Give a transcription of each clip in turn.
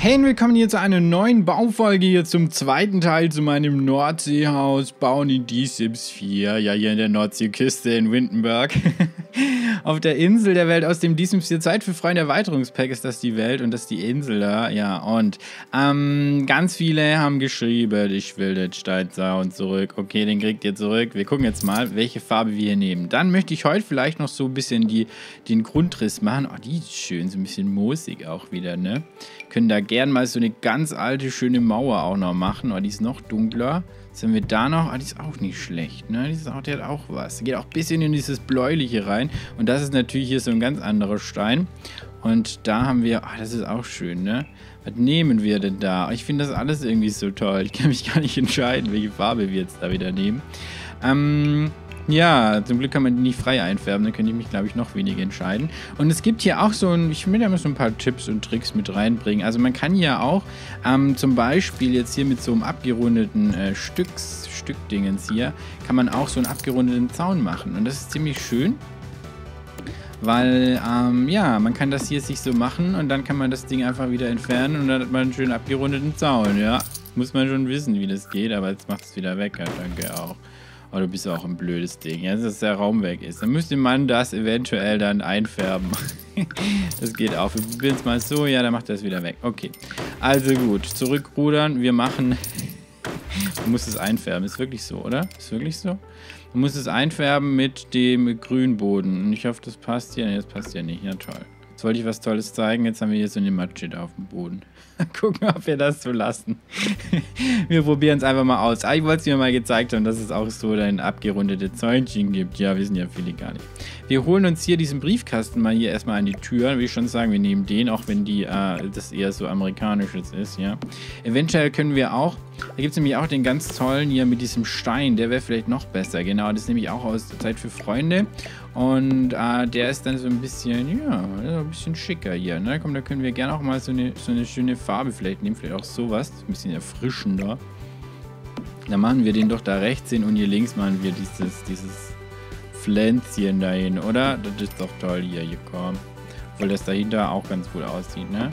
Hey und willkommen hier zu einer neuen Baufolge hier zum zweiten Teil zu meinem Nordseehaus bauen in Die Sims 4. Ja, hier in der Nordseeküste in Windenburg. Auf der Insel der Welt aus dem Die Sims 4 Zeit für Freunde Erweiterungspack ist das die Welt und das ist die Insel da. Ja, und ganz viele haben geschrieben, ich will den Steinzaun zurück. Okay, den kriegt ihr zurück. Wir gucken jetzt mal, welche Farbe wir hier nehmen. Dann möchte ich heute vielleicht noch so ein bisschen den Grundriss machen. Oh, die ist schön, so ein bisschen moosig auch wieder, ne? Können da gern mal so eine ganz alte, schöne Mauer auch noch machen. Oh, die ist noch dunkler. Was haben wir da noch? Ah, die ist auch nicht schlecht, ne? Die hat auch was. Die geht auch ein bisschen in dieses Bläuliche rein. Und das ist natürlich hier so ein ganz anderer Stein. Und da haben wir, das ist auch schön, ne? Was nehmen wir denn da? Ich finde das alles irgendwie so toll. Ich kann mich gar nicht entscheiden, welche Farbe wir jetzt da wieder nehmen. Ja, zum Glück kann man die nicht frei einfärben, dann könnte ich mich, glaube ich, noch weniger entscheiden. Und es gibt hier auch ich will ja mal so ein paar Tipps und Tricks mit reinbringen. Also man kann hier auch zum Beispiel jetzt hier mit so einem abgerundeten Stückdingens hier, kann man auch so einen abgerundeten Zaun machen. Und das ist ziemlich schön, weil, ja, man kann das hier sich so machen und dann kann man das Ding einfach wieder entfernen und dann hat man einen schön abgerundeten Zaun, ja. Muss man schon wissen, wie das geht, aber jetzt macht es wieder weg, ja, danke auch. Oh, du bist auch ein blödes Ding, ja, dass der Raum weg ist. Dann müsste man das eventuell dann einfärben. Das geht auch. Wir probieren es mal so, ja, dann macht das wieder weg. Okay, also gut, zurückrudern. Wir machen... Du musst es einfärben, ist wirklich so, oder? Ist wirklich so? Du musst es einfärben mit dem Grünboden. Und ich hoffe, das passt hier. Ne, das passt ja nicht. Ja, toll. Jetzt wollte ich was Tolles zeigen. Jetzt haben wir hier so eine Matsche da auf dem Boden. Gucken, ob wir das so lassen. Wir probieren es einfach mal aus. Ich wollte es mir mal gezeigt haben, dass es auch so ein abgerundete Zäunchen gibt. Ja, wissen ja viele gar nicht. Wir holen uns hier diesen Briefkasten mal hier erstmal an die Tür. Will ich schon sagen, wir nehmen den, auch wenn das eher so amerikanisches ist, ja. Eventuell können wir auch, da gibt es nämlich auch den ganz tollen hier mit diesem Stein, der wäre vielleicht noch besser. Genau, das ist nämlich auch aus der Zeit für Freunde. Und der ist dann so ein bisschen, ja, ein bisschen schicker hier, ne? Komm, da können wir gerne auch mal so eine schöne Farbe vielleicht nehmen, vielleicht auch sowas, ein bisschen erfrischender. Dann machen wir den doch da rechts hin und hier links machen wir dieses Pflänzchen dahin, oder? Das ist doch toll hier komm. Obwohl das dahinter auch ganz gut aussieht, ne?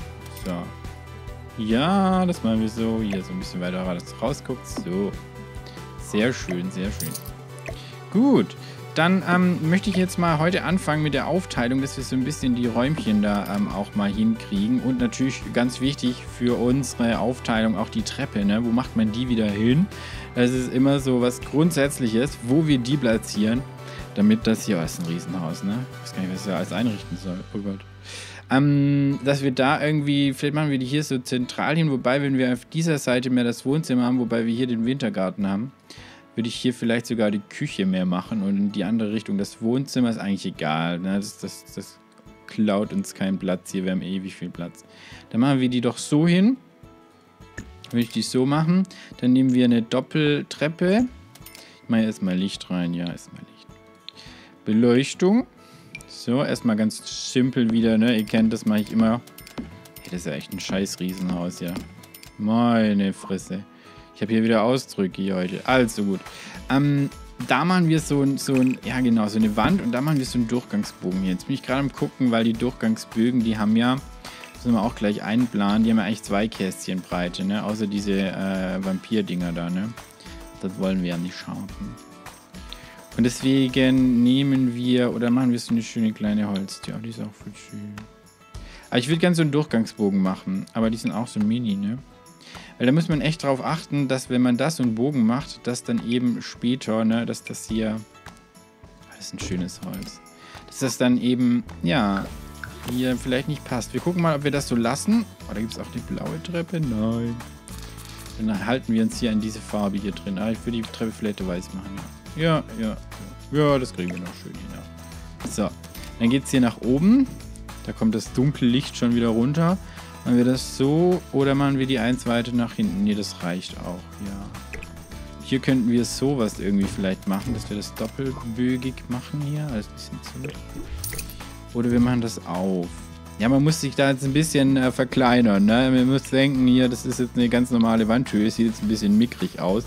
So. Ja, das machen wir so. Hier so ein bisschen weiter rausguckt. So. Sehr schön, sehr schön. Gut. Dann möchte ich jetzt mal heute anfangen mit der Aufteilung, dass wir so ein bisschen die Räumchen da auch mal hinkriegen. Und natürlich ganz wichtig für unsere Aufteilung auch die Treppe, ne? Wo macht man die wieder hin? Das ist immer so was Grundsätzliches, wo wir die platzieren, damit das hier, ist ein Riesenhaus, ne? Ich weiß gar nicht, was ich da alles einrichten soll. Oh Gott. Dass wir da irgendwie, vielleicht machen wir die hier so zentral hin, wobei, wenn wir auf dieser Seite mehr das Wohnzimmer haben, wobei wir hier den Wintergarten haben, würde ich hier vielleicht sogar die Küche mehr machen und in die andere Richtung. Das Wohnzimmer ist eigentlich egal, ne? Das klaut uns keinen Platz hier, wir haben ewig viel Platz. Dann machen wir die doch so hin. Würde ich die so machen. Dann nehmen wir eine Doppeltreppe. Ich mache erstmal Licht rein, ja, erstmal Licht. Beleuchtung. So, erstmal ganz simpel wieder, ne? Ihr kennt das, mache ich immer. Hey, das ist ja echt ein scheiß Riesenhaus, ja. Meine Fresse. Ich habe hier wieder Ausdrücke hier heute. Also gut. Da machen wir ja genau, so eine Wand und da machen wir so einen Durchgangsbogen hier. Jetzt bin ich gerade am gucken, weil die Durchgangsbögen, die haben ja, müssen wir auch gleich einplanen, die haben ja eigentlich 2 Kästchen Breite, ne? Außer diese Vampir-Dinger da, ne? Das wollen wir ja nicht haben. Und deswegen nehmen wir, oder machen wir so eine schöne kleine Holztür. Die ist auch voll schön. Aber ich würde gerne so einen Durchgangsbogen machen, aber die sind auch so mini, ne? Weil da muss man echt drauf achten, dass wenn man das so einen Bogen macht, dass dann eben später, ne, dass das hier, das ist ein schönes Holz, dass das dann eben, ja, hier vielleicht nicht passt. Wir gucken mal, ob wir das so lassen. Oh, da gibt es auch die blaue Treppe. Nein. Dann halten wir uns hier an diese Farbe hier drin. Aber ich würde die Treppe vielleicht weiß machen. Ja, das kriegen wir noch schön hin. So, dann geht es hier nach oben. Da kommt das dunkle Licht schon wieder runter. Machen wir das so oder machen wir die eins weiter nach hinten? Ne, das reicht auch, ja. Hier könnten wir sowas irgendwie vielleicht machen, dass wir das doppelbögig machen hier. Alles ein bisschen zurück. Oder wir machen das auf. Ja, man muss sich da jetzt ein bisschen verkleinern, ne? Man muss denken, hier, das ist jetzt eine ganz normale Wandhöhe. Sieht jetzt ein bisschen mickrig aus.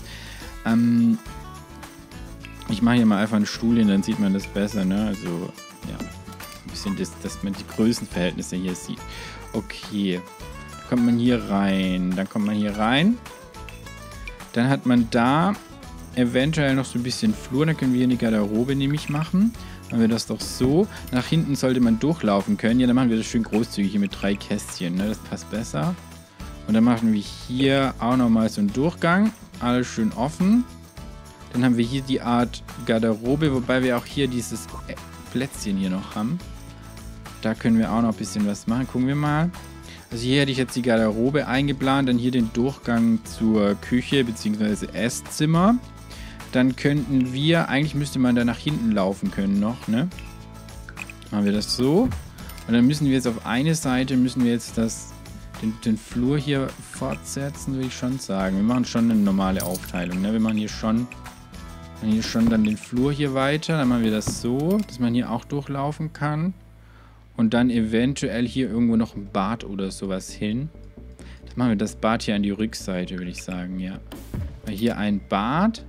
Ich mache hier mal einfach einen Stuhl hin, dann sieht man das besser, ne? Also, ja. Ein bisschen, dass man die Größenverhältnisse hier sieht. Okay. kommt man hier rein. Dann kommt man hier rein. Dann hat man da eventuell noch so ein bisschen Flur. Dann können wir hier eine Garderobe nämlich machen. Machen wir das doch so. Nach hinten sollte man durchlaufen können. Ja, dann machen wir das schön großzügig hier mit 3 Kästchen. Ne? Das passt besser. Und dann machen wir hier auch nochmal so einen Durchgang. Alles schön offen. Dann haben wir hier die Art Garderobe, wobei wir auch hier dieses Plätzchen hier noch haben. Da können wir auch noch ein bisschen was machen. Gucken wir mal. Also hier hätte ich jetzt die Garderobe eingeplant, dann hier den Durchgang zur Küche bzw. Esszimmer. Dann könnten wir, eigentlich müsste man da nach hinten laufen können noch, ne? Machen wir das so. Und dann müssen wir jetzt auf eine Seite, den Flur hier fortsetzen, würde ich schon sagen. Wir machen schon eine normale Aufteilung, ne? Wir machen hier schon dann den Flur hier weiter. Dann machen wir das so, dass man hier auch durchlaufen kann. Und dann eventuell hier irgendwo noch ein Bad oder sowas hin. Dann machen wir das Bad hier an die Rückseite, würde ich sagen, ja. Hier ein Bad.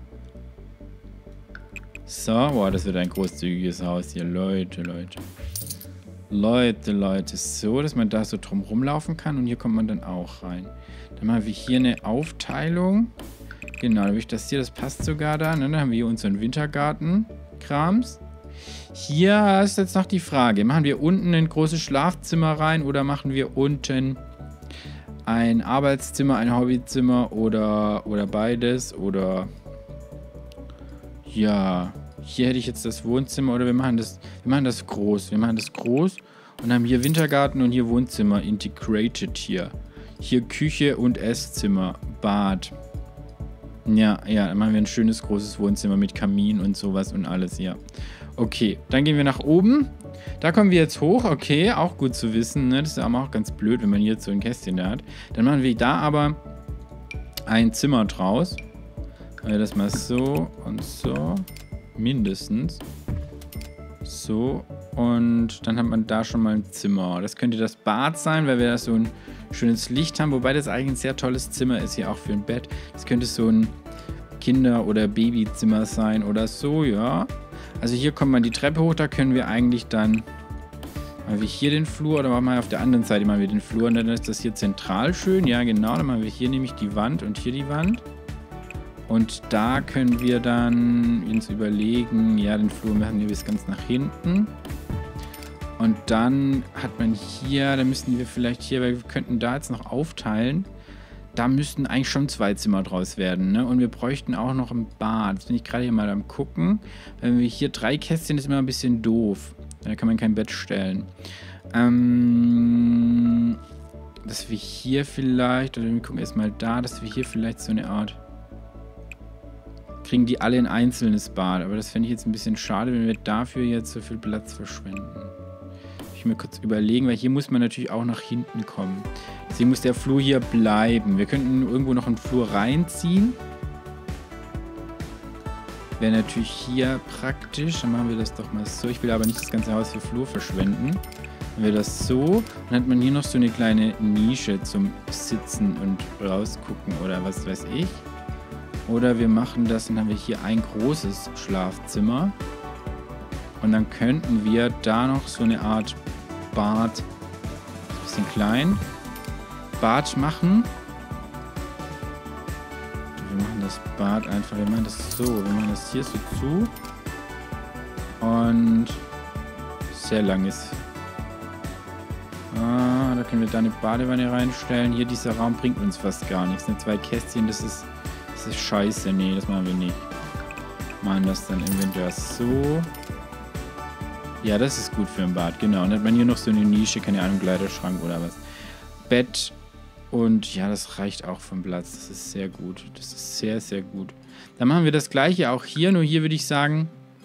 So, boah, das wird ein großzügiges Haus hier. Leute. So, dass man da so drum rumlaufen kann. Und hier kommt man dann auch rein. Dann machen wir hier eine Aufteilung. Genau, dann will ich das hier, das passt sogar da. Ne? Dann haben wir hier unseren Wintergarten-Krams. Hier ist jetzt noch die Frage, machen wir unten ein großes Schlafzimmer rein oder machen wir unten ein Arbeitszimmer, ein Hobbyzimmer oder beides oder ja, hier hätte ich jetzt das Wohnzimmer oder wir machen das groß. Wir machen das groß und haben hier Wintergarten und hier Wohnzimmer integrated hier. Hier Küche und Esszimmer, Bad. Ja, dann machen wir ein schönes großes Wohnzimmer mit Kamin und sowas und alles, ja. Okay, dann gehen wir nach oben. Da kommen wir jetzt hoch. Okay, auch gut zu wissen. Ne? Das ist aber auch ganz blöd, wenn man hier so ein Kästchen da hat. Dann machen wir da aber ein Zimmer draus. Machen wir das mal so und so. Mindestens. So. Und dann hat man da schon mal ein Zimmer. Das könnte das Bad sein, weil wir da so ein schönes Licht haben. Wobei das eigentlich ein sehr tolles Zimmer ist hier auch für ein Bett. Das könnte so ein Kinder- oder Babyzimmer sein oder so, ja. Also hier kommt man die Treppe hoch, da können wir eigentlich dann, machen wir hier den Flur oder machen wir auf der anderen Seite mal den Flur und dann ist das hier zentral schön, ja genau, dann machen wir hier nämlich die Wand und hier die Wand und da können wir dann uns überlegen, ja den Flur machen wir bis ganz nach hinten und dann hat man hier, da müssten wir vielleicht hier, weil wir könnten da jetzt noch aufteilen. Da müssten eigentlich schon 2 Zimmer draus werden, ne? Und wir bräuchten auch noch ein Bad. Das bin ich gerade hier mal am gucken. Wenn wir hier 3 Kästchen, ist immer ein bisschen doof. Da kann man kein Bett stellen. Dass wir hier vielleicht, oder wir gucken erstmal da, dass wir hier vielleicht so eine Art... Kriegen die alle ein einzelnes Bad. Aber das fände ich jetzt ein bisschen schade, wenn wir dafür jetzt so viel Platz verschwenden. Ich mir kurz überlegen, weil hier muss man natürlich auch nach hinten kommen. Deswegen muss der Flur hier bleiben. Wir könnten irgendwo noch einen Flur reinziehen. Wäre natürlich hier praktisch. Dann machen wir das doch mal so. Ich will aber nicht das ganze Haus für Flur verschwenden. Dann wir das so. Dann hat man hier noch so eine kleine Nische zum Sitzen und rausgucken oder was weiß ich. Oder wir machen das, dann haben wir hier ein großes Schlafzimmer. Und dann könnten wir da noch so eine Art Bad, ein bisschen klein, Bad machen. Wir machen das Bad einfach, wir machen das so, wir machen das hier so zu. Und sehr lang ist. Da können wir da eine Badewanne reinstellen. Hier dieser Raum bringt uns fast gar nichts. Ne? 2 Kästchen, das ist scheiße. Nee, das machen wir nicht. Machen das dann eventuell so. Ja, das ist gut für ein Bad, genau. Und dann hat man hier noch so eine Nische, keine Ahnung, Kleiderschrank oder was. Bett und ja, das reicht auch vom Platz. Das ist sehr gut. Das ist sehr, sehr gut. Dann machen wir das gleiche auch hier, nur hier würde ich sagen,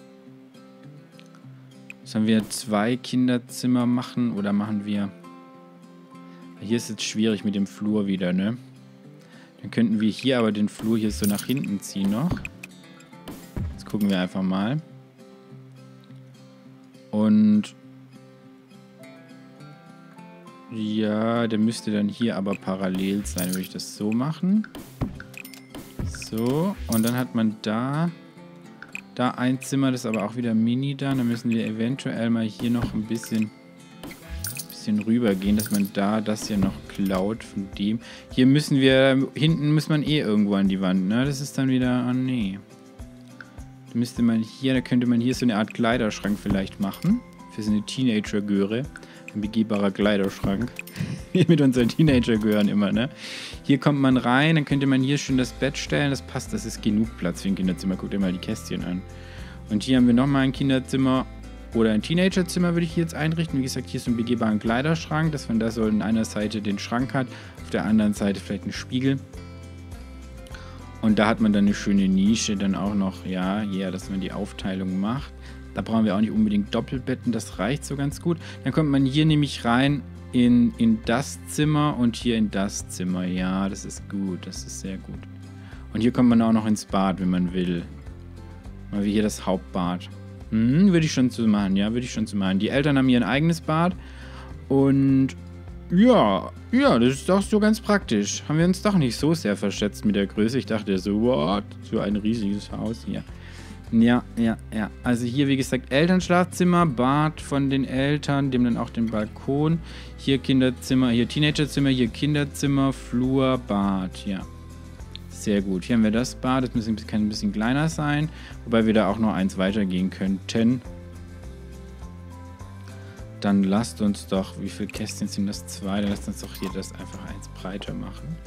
sollen wir 2 Kinderzimmer machen oder machen wir... Hier ist es schwierig mit dem Flur wieder, ne? Dann könnten wir hier aber den Flur hier so nach hinten ziehen noch. Jetzt gucken wir einfach mal. Und ja, der müsste dann hier aber parallel sein. Würde ich das so machen. So, und dann hat man da ein Zimmer, das ist aber auch wieder mini da. Dann müssen wir eventuell mal hier noch ein bisschen bisschen rüber gehen, dass man da das hier noch klaut von dem. Hier müssen wir, hinten muss man eh irgendwo an die Wand, ne? Das ist dann wieder, oh nee. Da müsste man hier, da könnte man hier so eine Art Kleiderschrank vielleicht machen. Für so eine Teenager-Göre. Ein begehbarer Kleiderschrank. Wie mit unseren Teenager-Gören immer, ne? Hier kommt man rein, dann könnte man hier schön das Bett stellen. Das passt, das ist genug Platz für ein Kinderzimmer. Guckt dir mal die Kästchen an. Und hier haben wir nochmal ein Kinderzimmer oder ein Teenagerzimmer, würde ich hier jetzt einrichten. Wie gesagt, hier ist so ein begehbaren Kleiderschrank, dass man da so an einer Seite den Schrank hat, auf der anderen Seite vielleicht einen Spiegel. Und da hat man dann eine schöne Nische dann auch noch, ja, hier, dass man die Aufteilung macht. Da brauchen wir auch nicht unbedingt Doppelbetten, das reicht so ganz gut. Dann kommt man hier nämlich rein in das Zimmer und hier in das Zimmer. Ja, das ist gut, das ist sehr gut. Und hier kommt man auch noch ins Bad, wenn man will. Mal wie hier das Hauptbad. Würde ich schon so machen, ja, würde ich schon so machen. Die Eltern haben hier ein eigenes Bad und ja, das ist doch so ganz praktisch. Haben wir uns doch nicht so sehr verschätzt mit der Größe. Ich dachte so, what? So ein riesiges Haus hier. Ja. Also hier, wie gesagt, Elternschlafzimmer, Bad von den Eltern, dem dann auch den Balkon. Hier Kinderzimmer, hier Teenagerzimmer, hier Kinderzimmer, Flur, Bad, ja. Sehr gut. Hier haben wir das Bad. Das kann ein bisschen kleiner sein, wobei wir da auch noch eins weitergehen könnten. Dann lasst uns doch, wie viele Kästchen sind das? 2. Dann lasst uns doch hier das einfach eins breiter machen.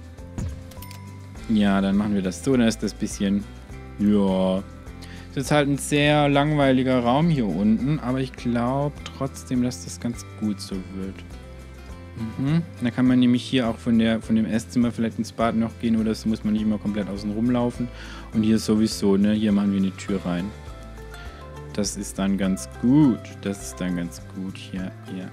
Ja, dann machen wir das so. Dann ist das bisschen, ja. Das ist halt ein sehr langweiliger Raum hier unten, aber ich glaube trotzdem, dass das ganz gut so wird. Da kann man nämlich hier auch von dem Esszimmer vielleicht ins Bad noch gehen oder so, muss man nicht immer komplett außen rumlaufen. Und hier sowieso, ne? Hier machen wir eine Tür rein. Das ist dann ganz gut. Das ist dann ganz gut. Hier.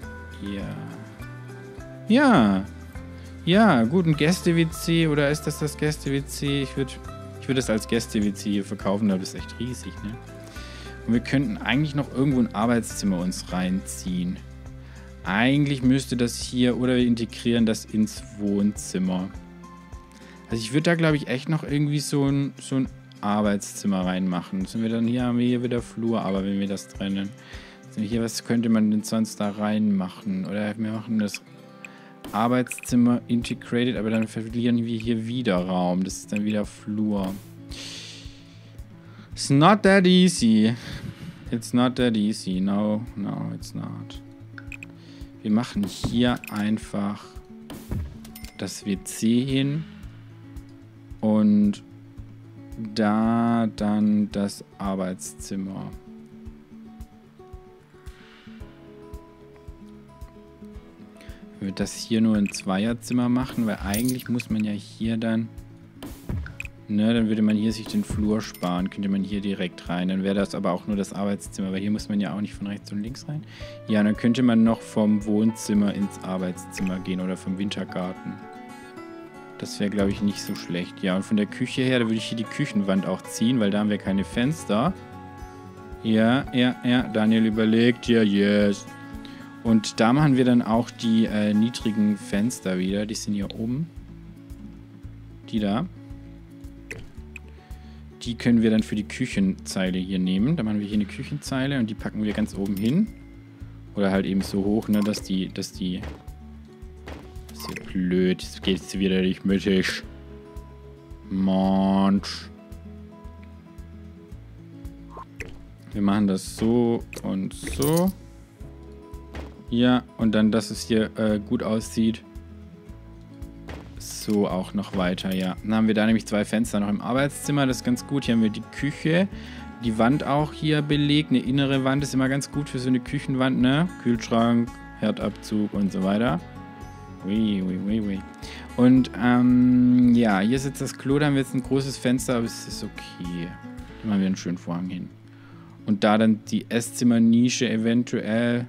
Ja, gut, ein Gäste-WC oder ist das Gäste-WC? Ich würde das als Gäste-WC hier verkaufen, da ist echt riesig, ne? Und wir könnten eigentlich noch irgendwo ein Arbeitszimmer uns reinziehen. Eigentlich müsste das hier, oder wir integrieren das ins Wohnzimmer. Also ich würde da, glaube ich, echt noch irgendwie so ein Arbeitszimmer reinmachen. Sind wir dann hier, haben wir hier wieder Flur, aber wenn wir das trennen. Hier, was könnte man denn sonst da reinmachen? Oder wir machen das Arbeitszimmer integrated, aber dann verlieren wir hier wieder Raum. Das ist dann wieder Flur. It's not that easy. It's not that easy. No, it's not. Wir machen hier einfach das WC hin und da dann das Arbeitszimmer. Ich würde das hier nur ein Zweierzimmer machen, weil eigentlich muss man ja hier dann, ne, dann würde man hier sich den Flur sparen, könnte man hier direkt rein. Dann wäre das aber auch nur das Arbeitszimmer, weil hier muss man ja auch nicht von rechts und links rein. Ja, dann könnte man noch vom Wohnzimmer ins Arbeitszimmer gehen oder vom Wintergarten. Das wäre, glaube ich, nicht so schlecht. Ja, und von der Küche her, da würde ich hier die Küchenwand auch ziehen, weil da haben wir keine Fenster. Ja, Daniel überlegt, ja, yes. Und da machen wir dann auch die niedrigen Fenster wieder. Die sind hier oben. Die da. Die können wir dann für die Küchenzeile hier nehmen. Da machen wir hier eine Küchenzeile und die packen wir ganz oben hin. Oder halt eben so hoch, ne, dass die... Das ist ja blöd. Jetzt geht's wieder nicht mittig. Mensch. Wir machen das so und so. Ja, und dann, dass es hier gut aussieht. So auch noch weiter, ja. Dann haben wir da nämlich 2 Fenster noch im Arbeitszimmer. Das ist ganz gut. Hier haben wir die Küche. Die Wand auch hier belegt. Eine innere Wand ist immer ganz gut für so eine Küchenwand, ne? Kühlschrank, Herdabzug und so weiter. Ui. Und, ja, hier ist jetzt das Klo. Da haben wir jetzt ein großes Fenster, aber es ist okay. Hier machen wir einen schönen Vorhang hin. Und da dann die Esszimmernische eventuell.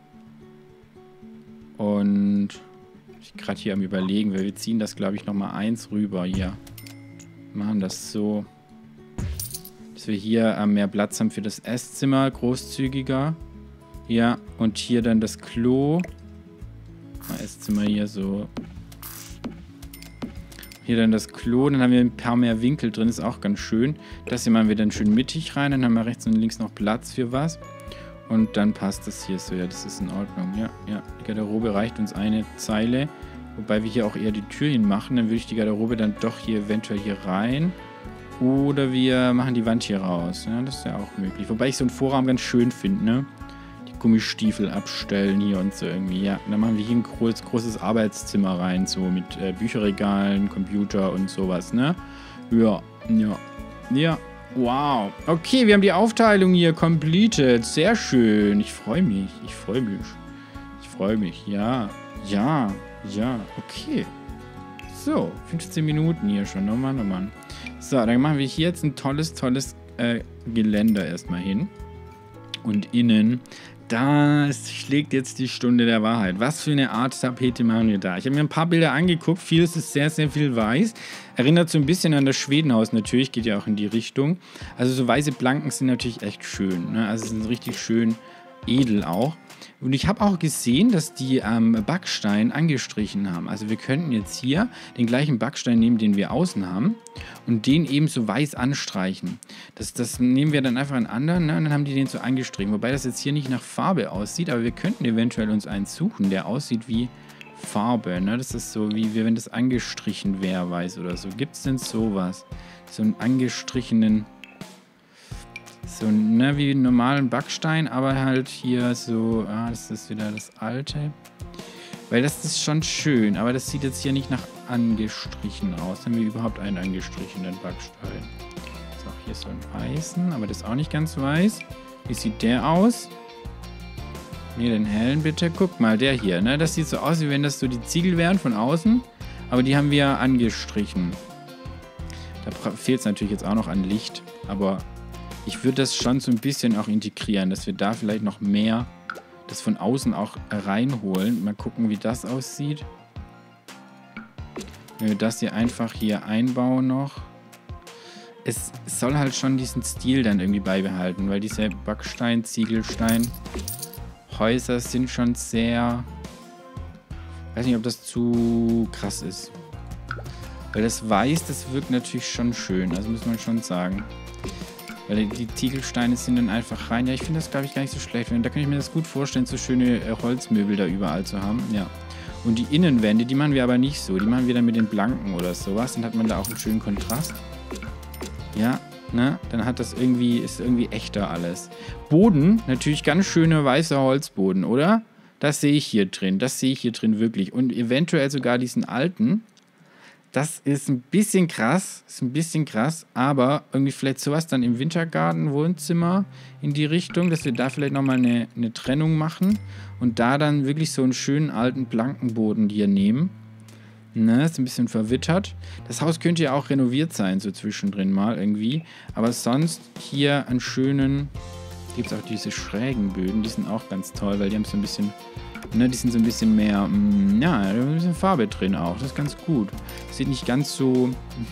Und ich bin gerade hier am Überlegen, weil wir ziehen das, glaube ich, nochmal 1 rüber hier. Machen das so, dass wir hier mehr Platz haben für das Esszimmer, großzügiger. Ja, und hier dann das Klo. Esszimmer hier so. Hier dann das Klo, dann haben wir ein paar mehr Winkel drin, ist auch ganz schön. Das hier machen wir dann schön mittig rein, dann haben wir rechts und links noch Platz für was. Und dann passt das hier so. Ja, das ist in Ordnung. Ja, ja. Die Garderobe reicht uns eine Zeile. Wobei wir hier auch eher die Tür hinmachen. Dann würde ich die Garderobe dann doch hier eventuell hier rein. Oder wir machen die Wand hier raus. Ja, das ist ja auch möglich. Wobei ich so einen Vorraum ganz schön finde, ne? Die Gummistiefel abstellen hier und so irgendwie. Ja, und dann machen wir hier ein großes Arbeitszimmer rein. So mit Bücherregalen, Computer und sowas, ne? Ja, ja, ja. Wow. Okay, wir haben die Aufteilung hier completed. Sehr schön. Ich freue mich. Ich freue mich. Ich freue mich. Ja. Ja. Ja. Okay. So. 15 Minuten hier schon. Oh Mann, oh Mann. So, dann machen wir hier jetzt ein tolles Geländer erstmal hin. Und innen, da schlägt jetzt die Stunde der Wahrheit. Was für eine Art Tapete machen wir da? Ich habe mir ein paar Bilder angeguckt. Vieles ist sehr, sehr viel weiß. Erinnert so ein bisschen an das Schwedenhaus natürlich. Geht ja auch in die Richtung. Also so weiße Planken sind natürlich echt schön. Ne? Also sind richtig schön edel auch. Und ich habe auch gesehen, dass die Backstein angestrichen haben. Also wir könnten jetzt hier den gleichen Backstein nehmen, den wir außen haben und den eben so weiß anstreichen. Das nehmen wir dann einfach einen anderen, ne? Und dann haben die den so angestrichen. Wobei das jetzt hier nicht nach Farbe aussieht, aber wir könnten eventuell uns einen suchen, der aussieht wie Farbe. Ne? Das ist so, wie wenn das angestrichen wäre, weiß oder so. Gibt es denn sowas? So einen angestrichenen... So, ne, wie einen normalen Backstein, aber halt hier so, das ist wieder das alte. Weil das ist schon schön, aber das sieht jetzt hier nicht nach angestrichen aus. Haben wir überhaupt einen angestrichenen Backstein? Ist auch hier so ein weißen, aber das ist auch nicht ganz weiß. Wie sieht der aus? Ne, den hellen bitte. Guck mal, der hier, ne, das sieht so aus, wie wenn das so die Ziegel wären von außen, aber die haben wir angestrichen. Da fehlt es natürlich jetzt auch noch an Licht, aber... Ich würde das schon so ein bisschen auch integrieren, dass wir da vielleicht noch mehr das von außen auch reinholen. Mal gucken, wie das aussieht. Wenn wir das hier einfach hier einbauen noch. Es soll halt schon diesen Stil dann irgendwie beibehalten, weil diese Backstein, Ziegelstein, Häuser sind schon sehr... Ich weiß nicht, ob das zu krass ist. Weil das Weiß, das wirkt natürlich schon schön, also muss man schon sagen. Weil die Ziegelsteine sind dann einfach rein. Ja, ich finde das, glaube ich, gar nicht so schlecht. Da kann ich mir das gut vorstellen, so schöne Holzmöbel da überall zu haben. Ja. Und die Innenwände, die machen wir aber nicht so. Die machen wir dann mit den Blanken oder sowas. Dann hat man da auch einen schönen Kontrast. Ja, ne? Dann hat das irgendwie, ist irgendwie echter alles. Boden, natürlich ganz schöner weißer Holzboden, oder? Das sehe ich hier drin. Das sehe ich hier drin wirklich. Und eventuell sogar diesen alten. Das ist ein bisschen krass, aber irgendwie vielleicht sowas dann im Wintergarten, Wohnzimmer in die Richtung, dass wir da vielleicht nochmal eine Trennung machen und da dann wirklich so einen schönen alten Plankenboden hier nehmen. Ne, ist ein bisschen verwittert. Das Haus könnte ja auch renoviert sein, so zwischendrin mal irgendwie, aber sonst hier einen schönen, gibt es auch diese schrägen Böden, die sind auch ganz toll, weil die haben so ein bisschen... Ne, die sind so ein bisschen mehr, ja, ein bisschen Farbe drin auch. Das ist ganz gut. Sieht nicht ganz so...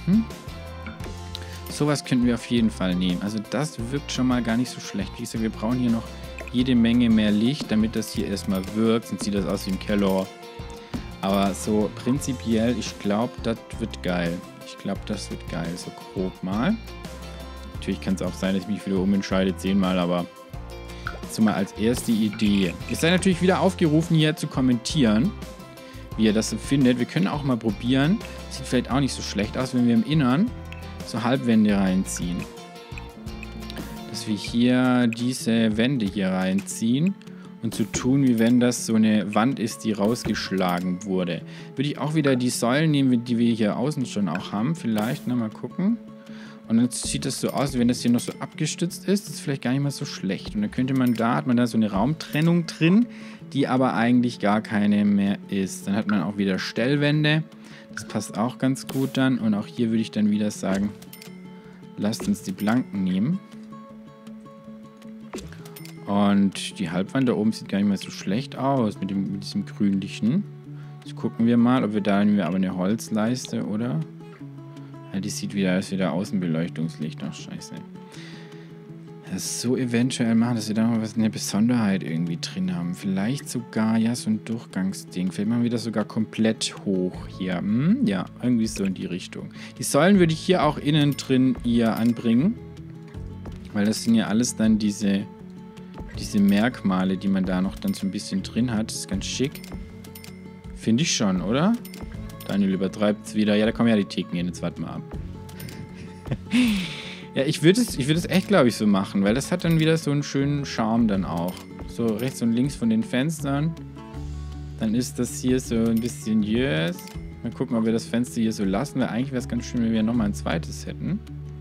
Sowas könnten wir auf jeden Fall nehmen. Also das wirkt schon mal gar nicht so schlecht. Wie gesagt, wir brauchen hier noch jede Menge mehr Licht, damit das hier erstmal wirkt. Sonst sieht das aus wie im Keller. Aber so prinzipiell, ich glaube, das wird geil. So grob mal. Natürlich kann es auch sein, dass ich mich wieder umentscheide, 10 Mal, aber... So mal als erste Idee. Ihr seid natürlich wieder aufgerufen, hier zu kommentieren, wie ihr das so findet. Wir können auch mal probieren. Sieht vielleicht auch nicht so schlecht aus, wenn wir im Innern so Halbwände reinziehen. Dass wir hier diese Wände hier reinziehen und so tun, wie wenn das so eine Wand ist, die rausgeschlagen wurde. Würde ich auch wieder die Säulen nehmen, die wir hier außen schon auch haben. Vielleicht, mal gucken. Und dann sieht das so aus, wenn das hier noch so abgestützt ist. Das ist vielleicht gar nicht mal so schlecht. Und dann könnte man da, hat man da so eine Raumtrennung drin, die aber eigentlich gar keine mehr ist. Dann hat man auch wieder Stellwände. Das passt auch ganz gut dann. Und auch hier würde ich dann wieder sagen, lasst uns die Blanken nehmen. Und die Halbwand da oben sieht gar nicht mehr so schlecht aus mit diesem grünlichen. Jetzt gucken wir mal, ob wir da nehmen wir aber eine Holzleiste, oder? Ja, die sieht wieder, als wieder Außenbeleuchtungslicht. Ach, scheiße. Das so eventuell machen, dass wir da noch eine Besonderheit irgendwie drin haben. Vielleicht sogar, ja, so ein Durchgangsding. Vielleicht machen wir das sogar komplett hoch hier. Ja, irgendwie so in die Richtung. Die Säulen würde ich hier auch innen drin hier anbringen. Weil das sind ja alles dann diese Diese Merkmale, die man da noch dann so ein bisschen drin hat, ist ganz schick. Finde ich schon, oder? Daniel übertreibt es wieder. Ja, da kommen ja die Theken hin. Jetzt warten wir ab. Ja, ich würd es echt, glaube ich, so machen, weil das hat dann wieder so einen schönen Charme dann auch. So rechts und links von den Fenstern. Dann ist das hier so ein bisschen yes. Mal gucken, ob wir das Fenster hier so lassen, weil eigentlich wäre es ganz schön, wenn wir nochmal ein zweites hätten.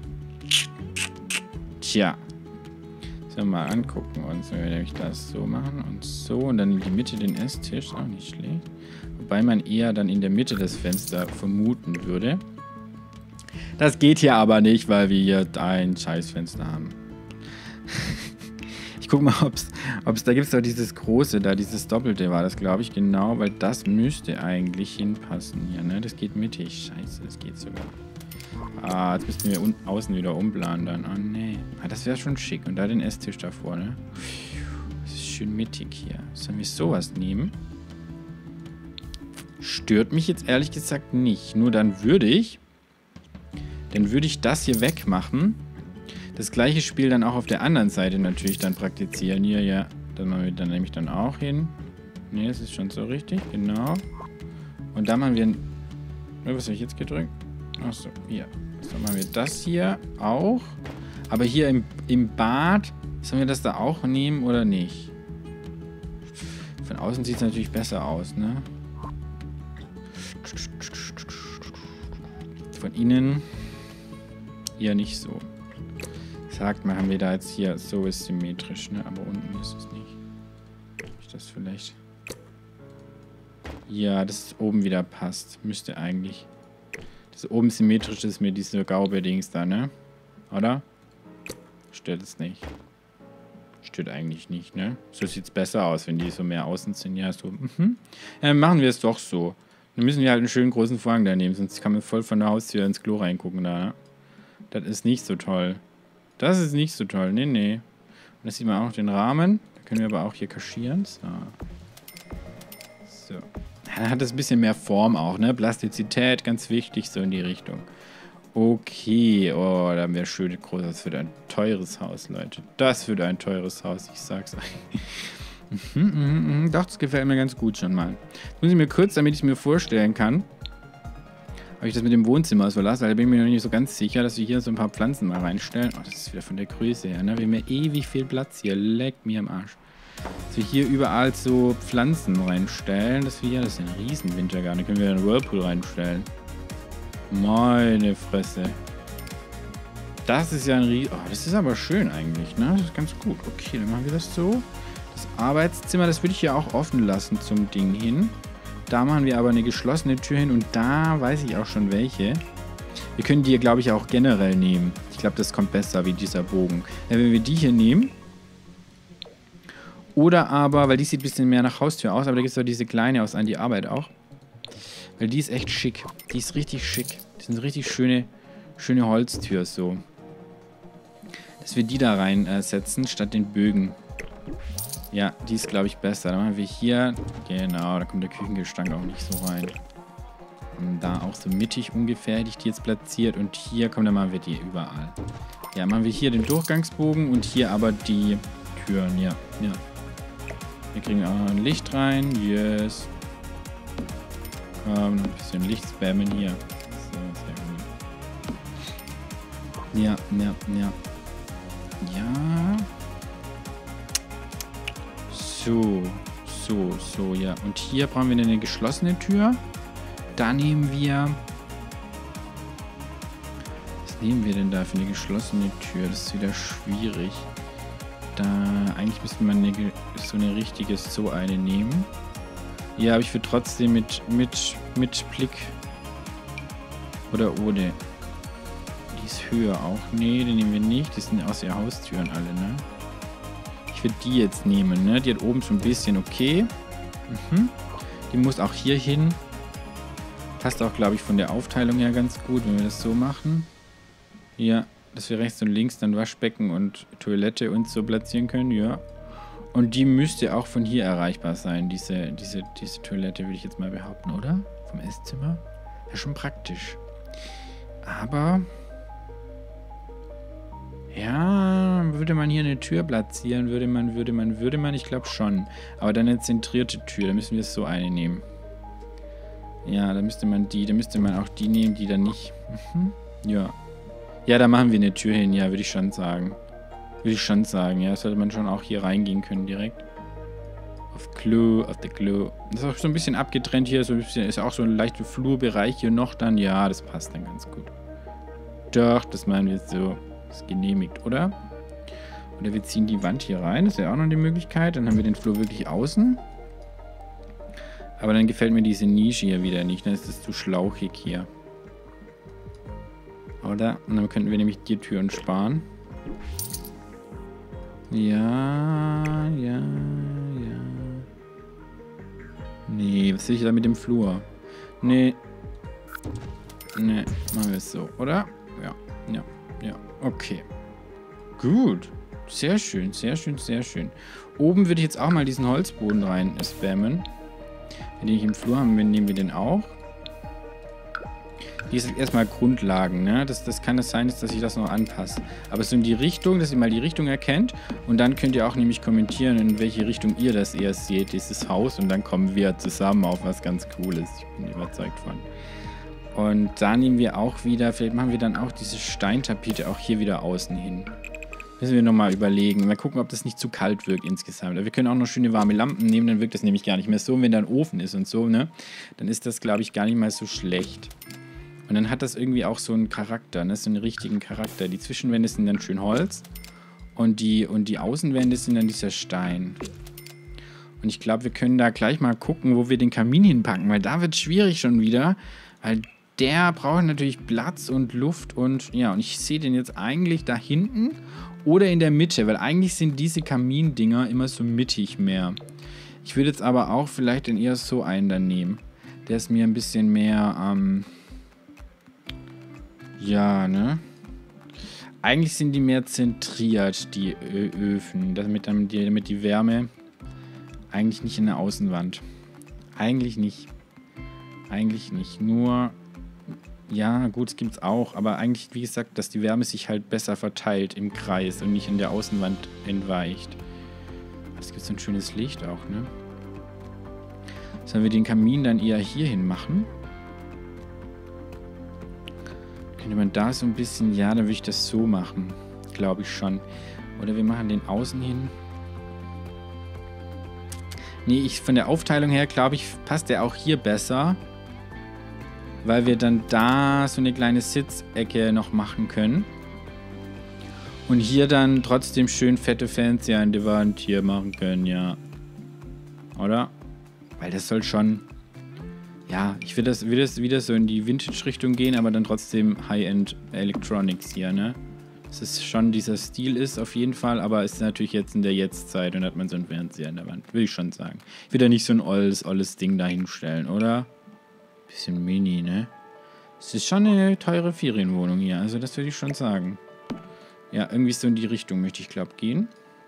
Tja. So, mal angucken. Und so werde ich das so machen und so. Und dann in die Mitte den Esstisch. Auch nicht schlecht. Wobei man eher dann in der Mitte das Fenster vermuten würde. Das geht hier aber nicht, weil wir hier ein Scheißfenster haben. Ich guck mal, ob's da gibt es doch dieses große, da dieses doppelte war das, glaube ich, genau, weil das müsste eigentlich hinpassen hier, ne? Das geht mittig. Scheiße, das geht sogar. Ah, jetzt müssten wir außen wieder umplanen dann. Oh, nee. Ah, das wäre schon schick. Und da den Esstisch davor, ne? Das ist schön mittig hier. Sollen wir sowas nehmen? Stört mich jetzt ehrlich gesagt nicht. Nur dann würde ich das hier wegmachen. Das gleiche Spiel dann auch auf der anderen Seite natürlich dann praktizieren. Hier, ja. Das machen wir dann nämlich dann auch hin. Ne, es ist schon so richtig. Genau. Und da machen wir ein... Was habe ich jetzt gedrückt? Achso, hier. So machen wir das hier auch. Aber hier im Bad, sollen wir das da auch nehmen oder nicht? Von außen sieht es natürlich besser aus, ne? Von innen eher nicht so. Sagt mal, haben wir da jetzt hier, so ist symmetrisch, ne? Aber unten ist es nicht. Ich das vielleicht... Ja, das oben wieder passt. Müsste eigentlich... Das oben symmetrisch ist mir diese Gaube-Dings da, ne? Oder? Stört es nicht. Stört eigentlich nicht, ne? So sieht es besser aus, wenn die so mehr außen sind. Ja, so. Machen wir es doch so. Dann müssen wir halt einen schönen großen Vorhang da nehmen, sonst kann man voll von der Haustür ins Klo reingucken da, ne? Das ist nicht so toll. Das ist nicht so toll. Nee, nee. Und das sieht man auch den Rahmen. Da können wir aber auch hier kaschieren. So. So. Dann hat das ein bisschen mehr Form auch, ne? Plastizität, ganz wichtig, so in die Richtung. Okay. Oh, da haben wir schön groß. Das wird ein teures Haus, Leute. Das wird ein teures Haus, ich sag's euch. Doch, das gefällt mir ganz gut schon mal. Jetzt muss ich mir kurz, damit ich es mir vorstellen kann, ob ich das mit dem Wohnzimmer so lasse, weil da bin ich mir noch nicht so ganz sicher, dass wir hier so ein paar Pflanzen mal reinstellen. Oh, das ist wieder von der Größe her, ne? Wir haben ja ewig viel Platz hier. Leck mir am Arsch. Dass wir hier überall so Pflanzen reinstellen. Das ist ein Riesen-Wintergarten. Da können wir einen Whirlpool reinstellen. Meine Fresse. Das ist ja ein Riesen... Oh, das ist aber schön eigentlich, ne? Das ist ganz gut. Okay, dann machen wir das so. Das Arbeitszimmer, das würde ich ja auch offen lassen zum Ding hin. Da machen wir aber eine geschlossene Tür hin und da weiß ich auch schon welche. Wir können die hier, glaube ich, auch generell nehmen. Ich glaube, das kommt besser wie dieser Bogen. Wenn wir die hier nehmen. Oder aber, weil die sieht ein bisschen mehr nach Haustür aus, aber da gibt es doch diese kleine aus an die Arbeit auch. Weil die ist echt schick. Die ist richtig schick. Das sind richtig schöne Holztür so. Dass wir die da reinsetzen, statt den Bögen. Ja, die ist, glaube ich, besser. Dann machen wir hier... Genau, da kommt der Küchengestank auch nicht so rein. Und da auch so mittig ungefähr hätte ich die jetzt platziert. Und hier, komm, dann machen wir die überall. Ja, machen wir hier den Durchgangsbogen und hier aber die Türen. Ja, ja. Wir kriegen auch noch ein Licht rein. Yes. Ein bisschen Licht spammen hier. So, sehr gut. Ja, ja, ja. Ja... So, ja. Und hier brauchen wir eine geschlossene Tür. Da nehmen wir... Was nehmen wir denn da für eine geschlossene Tür? Das ist wieder schwierig. Da... Eigentlich müsste man so eine richtige so eine nehmen. Ja, aber ich würde trotzdem mit Blick... Oder ohne. Die ist höher auch. Nee, die nehmen wir nicht. Die sind aus der Haustüren alle, ne? Ich würde die jetzt nehmen, ne? Die hat oben schon ein bisschen okay. Die muss auch hier hin. Passt auch, glaube ich, von der Aufteilung her ganz gut, wenn wir das so machen. Ja, dass wir rechts und links dann Waschbecken und Toilette und so platzieren können, ja. Und die müsste auch von hier erreichbar sein, diese Toilette, würde ich jetzt mal behaupten, oder? Vom Esszimmer. Ja, schon praktisch. Aber... Ja, würde man hier eine Tür platzieren, würde man, ich glaube schon. Aber dann eine zentrierte Tür, da müssen wir so eine nehmen. Ja, da müsste man auch die nehmen, die dann nicht. Mhm. Ja. Ja, da machen wir eine Tür hin, ja, würde ich schon sagen. Ja, sollte man schon auch hier reingehen können direkt. Auf the Clue. Das ist auch so ein bisschen abgetrennt hier, so ein bisschen, ist auch so ein leichter Flurbereich hier noch dann. Ja, das passt dann ganz gut. Doch, das machen wir jetzt so. Das ist genehmigt, oder? Oder wir ziehen die Wand hier rein, das ist ja auch noch eine Möglichkeit. Dann haben wir den Flur wirklich außen. Aber dann gefällt mir diese Nische hier wieder nicht, dann ist es zu schlauchig hier. Oder? Und dann könnten wir nämlich die Türen sparen. Ja. Nee, was will ich da mit dem Flur? Nee, machen wir es so, oder? Ja. Okay. Gut. Sehr schön. Oben würde ich jetzt auch mal diesen Holzboden rein spammen. Wenn wir den im Flur haben, nehmen wir den auch. Hier ist erstmal Grundlagen, ne? Das kann es sein, dass ich das noch anpasse. Aber so in die Richtung, dass ihr mal die Richtung erkennt. Und dann könnt ihr auch nämlich kommentieren, in welche Richtung ihr das eher seht, dieses Haus. Und dann kommen wir zusammen auf was ganz Cooles. Ich bin überzeugt von. Und da nehmen wir auch wieder, vielleicht machen wir dann auch diese Steintapete auch hier wieder außen hin. Müssen wir nochmal überlegen. Mal gucken, ob das nicht zu kalt wirkt insgesamt. Aber wir können auch noch schöne warme Lampen nehmen, dann wirkt das nämlich gar nicht mehr so. Und wenn da ein Ofen ist und so, ne, dann ist das, glaube ich, gar nicht mal so schlecht. Und dann hat das irgendwie auch so einen Charakter, ne, so einen richtigen Charakter. Die Zwischenwände sind dann schön Holz und die Außenwände sind dann dieser Stein. Und ich glaube, wir können da gleich mal gucken, wo wir den Kamin hinpacken, weil da wird es schwierig schon wieder, weil der braucht natürlich Platz und Luft und ja, und ich sehe den jetzt eigentlich da hinten oder in der Mitte, weil eigentlich sind diese Kamindinger immer so mittig mehr. Ich würde jetzt aber auch vielleicht den eher so einen dann nehmen. Der ist mir ein bisschen mehr, ja, ne? Eigentlich sind die mehr zentriert, die Öfen, damit die Wärme eigentlich nicht in der Außenwand. Eigentlich nicht. Nur, ja, gut, es gibt es auch, aber eigentlich, wie gesagt, dass die Wärme sich halt besser verteilt im Kreis und nicht in der Außenwand entweicht. Es gibt so ein schönes Licht auch, ne? Sollen wir den Kamin dann eher hier hin machen? Könnte man da so ein bisschen, ja, dann würde ich das so machen. Glaube ich schon. Oder wir machen den außen hin. Nee, von der Aufteilung her, glaube ich, passt der auch hier besser. Weil wir dann da so eine kleine Sitzecke noch machen können. Und hier dann trotzdem schön fette Fernseher an die Wand hier machen können, ja. Oder? Weil das soll schon... Ja, ich will das wieder so in die Vintage-Richtung gehen, aber dann trotzdem High-End Electronics hier, ne? Dass es schon dieser Stil ist, auf jeden Fall, aber ist natürlich jetzt in der Jetztzeit und hat man so einen Fernseher an der Wand, will ich schon sagen. Ich will da nicht so ein olles Ding da hinstellen, oder? Bisschen mini, ne? Es ist schon eine teure Ferienwohnung hier, also das würde ich schon sagen. Ja, irgendwie so in die Richtung möchte ich, glaube gehen.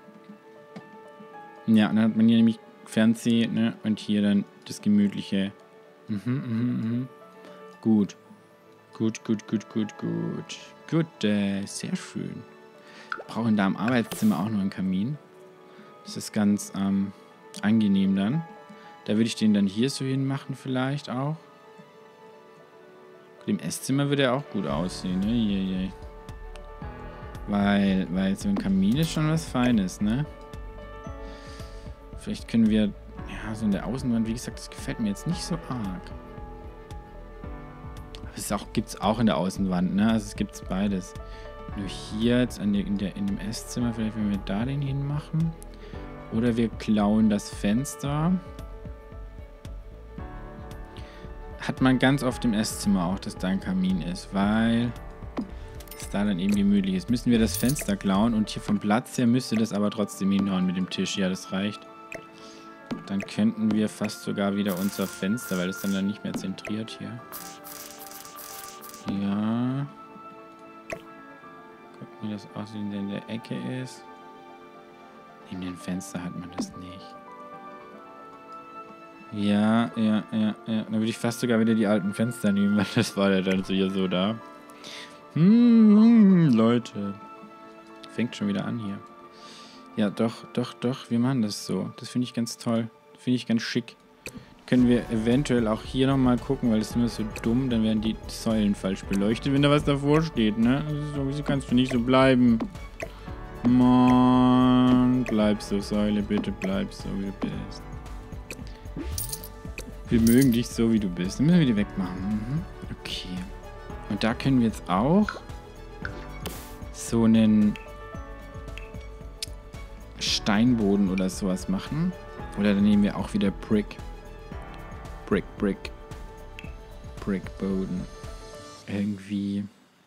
Ja, dann hat man hier nämlich Fernsehen, ne? Und hier dann das gemütliche. Gut. Gut, sehr schön. Wir brauchen da im Arbeitszimmer auch noch einen Kamin. Das ist ganz angenehm dann. Da würde ich den dann hier so hin machen vielleicht auch. Im Esszimmer würde er auch gut aussehen, ne? Weil so ein Kamin ist schon was Feines, ne? Vielleicht können wir, ja, so in der Außenwand, wie gesagt, das gefällt mir jetzt nicht so arg. Aber es gibt es auch in der Außenwand, ne? Also es gibt es beides. Nur hier jetzt in dem Esszimmer, vielleicht wenn wir da den hinmachen. Oder wir klauen das Fenster. Hat man ganz oft im Esszimmer auch, dass da ein Kamin ist, weil es da dann eben gemütlich ist. Müssen wir das Fenster klauen und hier vom Platz her müsste das aber trotzdem hinhauen mit dem Tisch. Ja, das reicht. Dann könnten wir fast sogar wieder unser Fenster, weil das dann nicht mehr zentriert hier. Ja. Gucken, wie das aussieht, in der Ecke ist. Neben dem Fenster hat man das nicht. Ja. Dann würde ich fast sogar wieder die alten Fenster nehmen, weil das war ja dann so hier so da. Leute. Fängt schon wieder an hier. Ja, doch. Wir machen das so. Das finde ich ganz toll. Finde ich ganz schick. Können wir eventuell auch hier nochmal gucken, weil das ist immer so dumm. Dann werden die Säulen falsch beleuchtet, wenn da was davor steht, ne? Also, wieso kannst du nicht so bleiben? Mann, bleib so, Säule, bitte bleib so, wie du bist. Wir mögen dich so, wie du bist. Dann müssen wir die wegmachen. Okay. Und da können wir jetzt auch so einen Steinboden oder sowas machen. Oder dann nehmen wir auch wieder Brickboden. Irgendwie.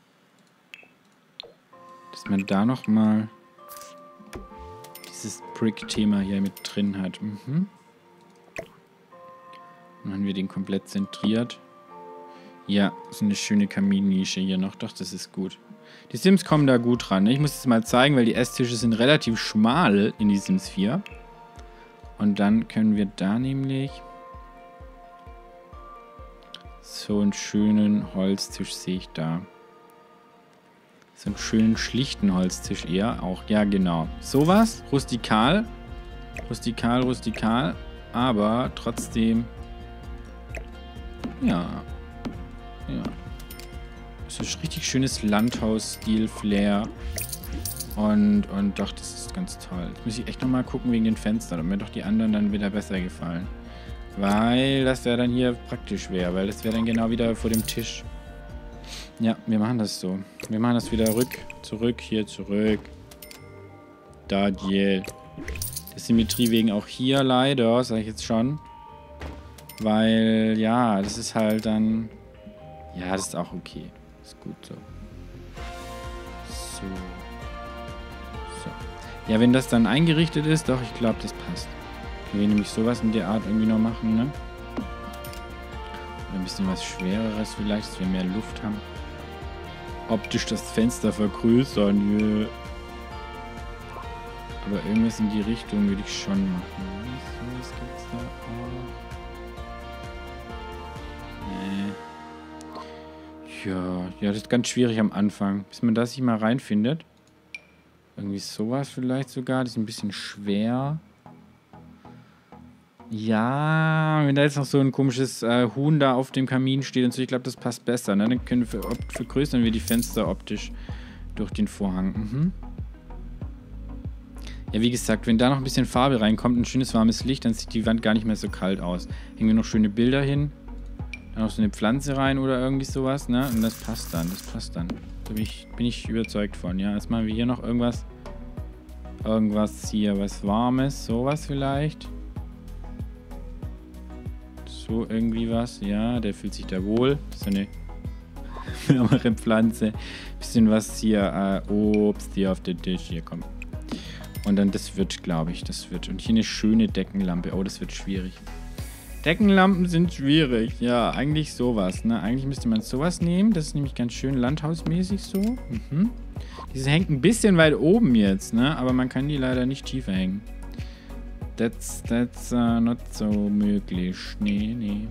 Dass man da nochmal dieses Brick-Thema hier mit drin hat. Dann haben wir den komplett zentriert. Ja, so eine schöne Kaminnische hier noch. Doch, das ist gut. Die Sims kommen da gut ran. Ne? Ich muss es mal zeigen, weil die Esstische sind relativ schmal in die Sims 4. Und dann können wir da nämlich so einen schönen Holztisch sehe ich da. So einen schönen, schlichten Holztisch eher auch. Ja, genau. Sowas. Rustikal. Rustikal. Aber trotzdem. Ja. So ein richtig schönes Landhaus-Stil-Flair. Und doch, das ist ganz toll. Jetzt muss ich echt nochmal gucken wegen den Fenstern, ob mir doch die anderen dann wieder besser gefallen. Weil das ja dann hier praktisch wäre, weil das wäre dann genau wieder vor dem Tisch. Ja, wir machen das so. Wir machen das wieder zurück. Da, die Symmetrie wegen auch hier leider, sage ich jetzt schon. Weil, ja, das ist halt dann... Ja, das ist auch okay. Ist gut so. So. Ja, wenn das dann eingerichtet ist, doch, ich glaube, das passt. Können wir nämlich sowas in der Art irgendwie noch machen, ne? Oder ein bisschen was Schwereres vielleicht, dass wir mehr Luft haben. Optisch das Fenster vergrößern, yeah. Aber irgendwas in die Richtung würde ich schon machen. Was gibt's da auch? Nee. Ja, das ist ganz schwierig am Anfang. Bis man da sich mal reinfindet. Irgendwie sowas vielleicht sogar. Das ist ein bisschen schwer. Ja, wenn da jetzt noch so ein komisches Huhn da auf dem Kamin steht und so, ich glaube, das passt besser. Ne? Dann können wir vergrößern wir die Fenster optisch durch den Vorhang. Ja, wie gesagt, wenn da noch ein bisschen Farbe reinkommt, ein schönes warmes Licht, dann sieht die Wand gar nicht mehr so kalt aus. Hängen wir noch schöne Bilder hin. Dann noch so eine Pflanze rein oder irgendwie sowas, ne? Und das passt dann, Da bin ich überzeugt von, ja. Jetzt machen wir hier noch irgendwas hier, was Warmes, sowas vielleicht. So irgendwie was, ja, der fühlt sich da wohl. So eine wärmere Pflanze. Bisschen was hier, Obst hier auf den Tisch, hier, komm. Und dann, das wird, glaube ich, Und hier eine schöne Deckenlampe. Oh, das wird schwierig. Deckenlampen sind schwierig. Ja, eigentlich sowas, ne? Eigentlich müsste man sowas nehmen. Das ist nämlich ganz schön landhausmäßig so. Diese hängt ein bisschen weit oben jetzt, ne? Aber man kann die leider nicht tiefer hängen. That's not so möglich. Nee.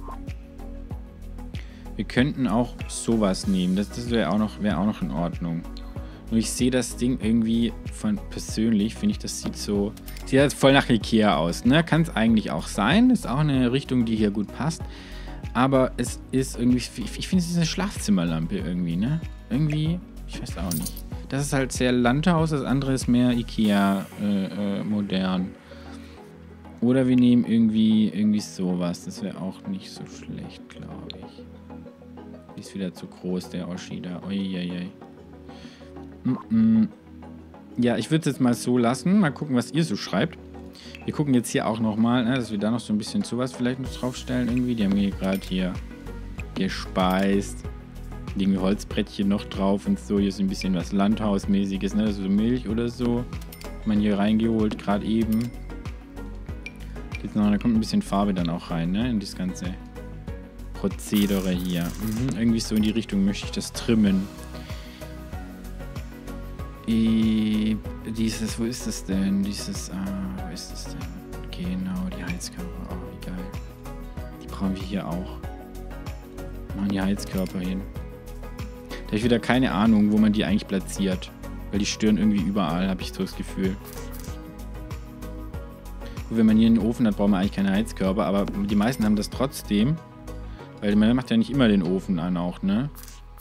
Wir könnten auch sowas nehmen. Das wäre auch noch in Ordnung. Nur ich sehe das Ding irgendwie persönlich, finde ich, das sieht halt voll nach Ikea aus, ne? Kann es eigentlich auch sein. Ist auch eine Richtung, die hier gut passt. Aber es ist irgendwie, ich finde, es ist eine Schlafzimmerlampe irgendwie, ne? Irgendwie, ich weiß auch nicht. Das ist halt sehr Landhaus, das andere ist mehr Ikea modern. Oder wir nehmen irgendwie sowas. Das wäre auch nicht so schlecht, glaube ich. Die ist wieder zu groß, der Oschi da. Uiuiui. Ja, ich würde es jetzt mal so lassen. Mal gucken, was ihr so schreibt. Wir gucken jetzt hier auch nochmal, ne, dass wir da noch so ein bisschen sowas vielleicht noch draufstellen irgendwie. Die haben wir gerade hier gespeist. Liegen wir Holzbrettchen noch drauf und so. Hier ist ein bisschen was Landhausmäßiges, ne? So Milch oder so. Hat man hier reingeholt, gerade eben. Da kommt ein bisschen Farbe dann auch rein, ne? In das ganze Prozedere hier. Irgendwie so in die Richtung möchte ich das trimmen. Wo ist das denn? Wo ist das denn? Genau, die Heizkörper. Oh, wie geil. Die brauchen wir hier auch. Machen die Heizkörper hin. Da habe ich wieder keine Ahnung, wo man die eigentlich platziert. Weil die stören irgendwie überall, habe ich so das Gefühl. Gut, wenn man hier einen Ofen hat, braucht man eigentlich keine Heizkörper, aber die meisten haben das trotzdem. Weil man macht ja nicht immer den Ofen an auch, ne?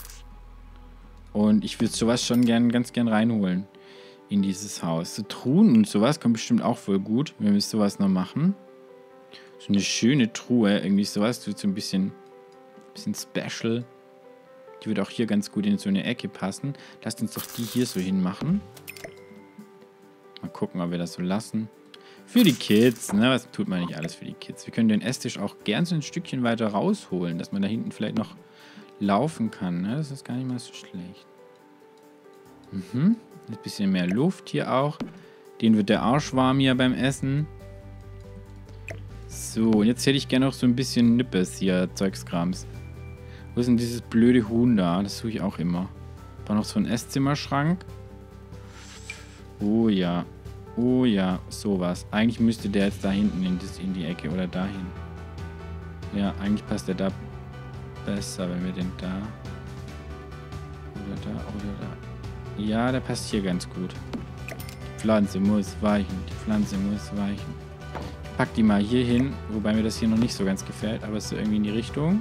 Und ich würde sowas schon ganz gern reinholen in dieses Haus. So Truhen und sowas kommt bestimmt auch voll gut, wenn wir sowas noch machen. So eine schöne Truhe, irgendwie sowas, so ein bisschen special. Die wird auch hier ganz gut in so eine Ecke passen. Lasst uns doch die hier so hinmachen. Mal gucken, ob wir das so lassen. Für die Kids, ne? Was tut man nicht alles für die Kids? Wir können den Esstisch auch gern so ein Stückchen weiter rausholen, dass man da hinten vielleicht noch laufen kann, ne? Das ist gar nicht mal so schlecht. Ein bisschen mehr Luft hier auch. Den wird der Arsch warm hier beim Essen. So, und jetzt hätte ich gerne noch so ein bisschen Nippes hier, Zeugskrams. Wo ist denn dieses blöde Huhn da? Das suche ich auch immer. Da noch so ein Esszimmerschrank. Oh ja. Oh ja, sowas. Eigentlich müsste der jetzt da hinten in die Ecke oder dahin. Ja, eigentlich passt der da besser, wenn wir den da... Oder da, oder da. Ja, der passt hier ganz gut. Die Pflanze muss weichen. Die Pflanze muss weichen. Ich pack die mal hier hin, wobei mir das hier noch nicht so ganz gefällt, aber es ist so irgendwie in die Richtung.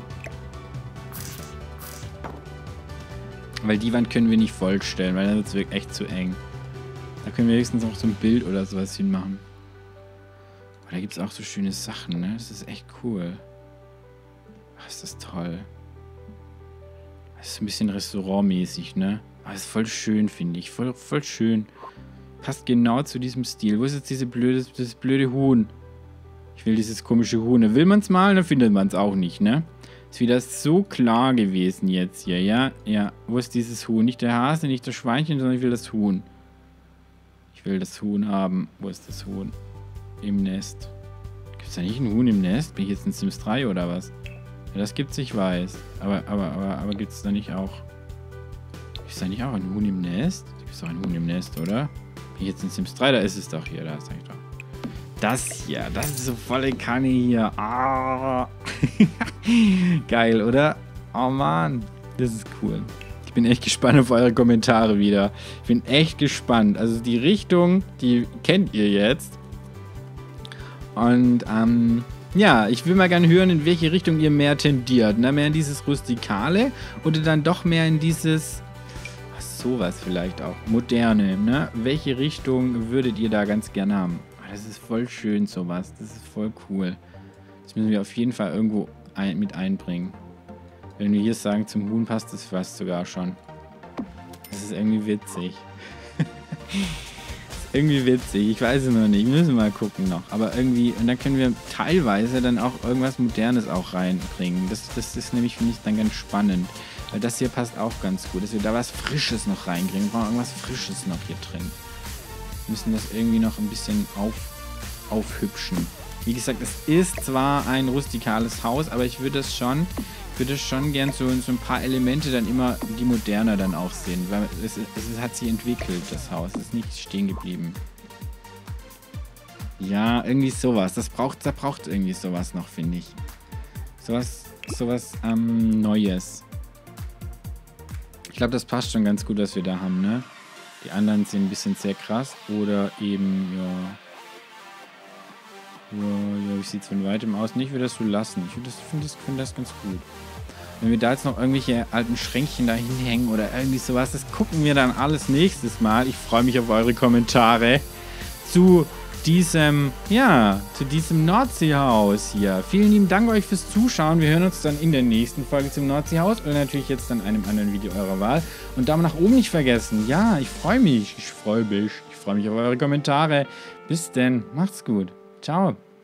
Weil die Wand können wir nicht vollstellen, weil dann wird es echt zu eng. Da können wir höchstens auch so ein Bild oder sowas hinmachen. Aber da gibt es auch so schöne Sachen, ne? Das ist echt cool. Ach, ist das toll. Das ist so ein bisschen restaurantmäßig, ne? Aber das ist voll schön, finde ich. Voll schön. Passt genau zu diesem Stil. Wo ist jetzt dieses blöde Huhn? Ich will dieses komische Huhn. Will man es malen, dann findet man es auch nicht, ne? Ist wieder so klar gewesen jetzt hier, ja? Ja, wo ist dieses Huhn? Nicht der Hase, nicht das Schweinchen, sondern ich will das Huhn. Ich will das Huhn haben. Wo ist das Huhn? Im Nest. Gibt es da nicht ein Huhn im Nest? Bin ich jetzt in Sims 3 oder was? Ja, das gibt's, ich weiß. Aber gibt es da nicht auch... Gibt es da nicht auch ein Huhn im Nest? Da gibt es doch ein Huhn im Nest, oder? Bin ich jetzt in Sims 3? Da ist es doch hier. Da ist es doch. Das hier. Das ist so volle Kanne hier. Ah. Geil, oder? Oh Mann. Das ist cool. Ich bin echt gespannt auf eure Kommentare wieder. Ich bin echt gespannt. Also die Richtung, die kennt ihr jetzt. Und, ja, ich will mal gerne hören, in welche Richtung ihr mehr tendiert. Ne? Mehr in dieses Rustikale oder dann doch mehr in dieses, was sowas vielleicht auch, Moderne. Ne? Welche Richtung würdet ihr da ganz gerne haben? Das ist voll schön, sowas. Das ist voll cool. Das müssen wir auf jeden Fall irgendwo mit einbringen. Wenn wir hier sagen, zum Huhn passt das fast sogar schon. Das ist irgendwie witzig. Irgendwie witzig. Ich weiß es noch nicht. Wir müssen mal gucken noch. Aber irgendwie, und dann können wir teilweise dann auch irgendwas Modernes auch reinbringen. Das ist nämlich, finde ich, dann ganz spannend. Weil das hier passt auch ganz gut. Dass wir da was Frisches noch reinkriegen. Wir brauchen irgendwas Frisches noch hier drin. Wir müssen das irgendwie noch ein bisschen aufhübschen. Wie gesagt, es ist zwar ein rustikales Haus, aber ich würde das schon gern so ein paar Elemente dann immer, die moderner dann auch sehen. Weil es hat sich entwickelt, das Haus. Es ist nicht stehen geblieben. Ja, irgendwie sowas. Da braucht irgendwie sowas noch, finde ich. Sowas Neues. Ich glaube, das passt schon ganz gut, was wir da haben, ne? Die anderen sind ein bisschen sehr krass. Oder eben, ja, wie sieht es von weitem aus? Ich würde das so lassen. Ich finde das ganz gut. Wenn wir da jetzt noch irgendwelche alten Schränkchen da hinhängen oder irgendwie sowas, das gucken wir dann alles nächstes Mal. Ich freue mich auf eure Kommentare zu diesem Nordseehaus hier. Vielen lieben Dank euch fürs Zuschauen. Wir hören uns dann in der nächsten Folge zum Nordseehaus oder natürlich jetzt dann einem anderen Video eurer Wahl. Und Daumen nach oben nicht vergessen. Ja, ich freue mich. Ich freue mich auf eure Kommentare. Bis denn. Macht's gut. Ciao.